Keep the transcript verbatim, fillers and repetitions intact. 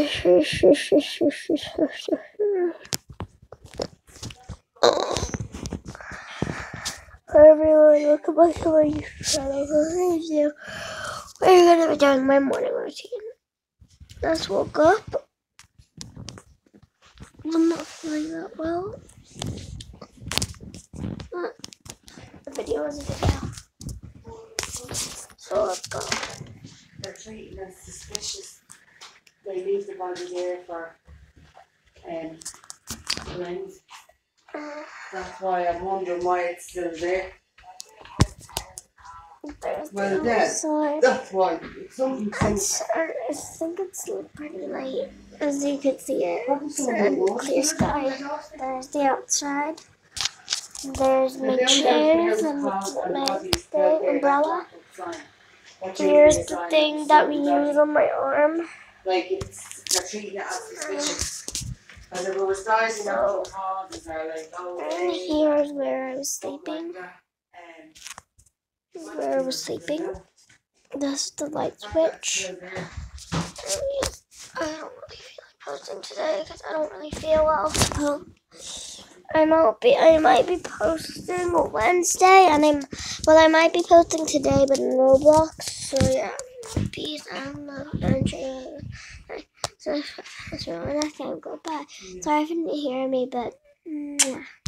everyone, welcome back to my YouTube channel. We're gonna be doing my morning routine. Just woke up. I'm not feeling that well. But the video is a video. So let's go. They're treating us suspicious. They leave the body there for um friends. That's why I'm wondering why it's still there. There's Well, the yeah, outside. that's why. It's something It's, I think it's pretty light, as you can see it. And clear sky. There's the outside. There's my chairs and my thing, umbrella. Here's the thing that we use on my arm. Like it's they're treating it as suspicious. And there was guys in natural causes are like, oh, And here's where I was sleeping. Where I was sleeping. That's the light switch. I don't really feel like posting today because I don't really feel well. So I might be I might be posting Wednesday, and I'm well I might be posting today, but in Roblox. So yeah, peace and love and joy. So so I can't go back. Sorry if you didn't hear me, but. Mwah.